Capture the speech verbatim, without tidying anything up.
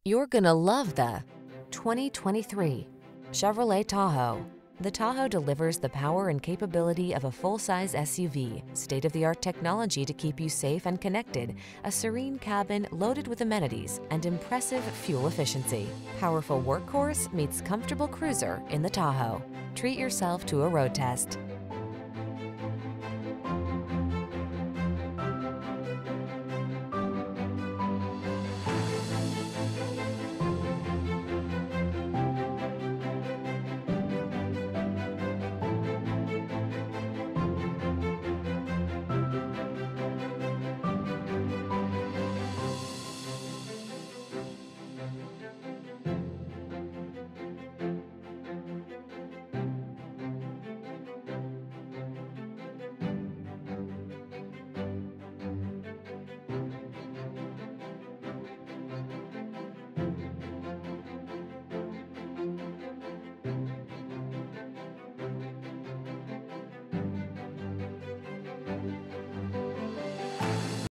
You're gonna love the twenty twenty-three Chevrolet Tahoe. The Tahoe delivers the power and capability of a full-size S U V, state-of-the-art technology to keep you safe and connected, a serene cabin loaded with amenities, and impressive fuel efficiency. Powerful workhorse meets comfortable cruiser in the Tahoe. Treat yourself to a road test.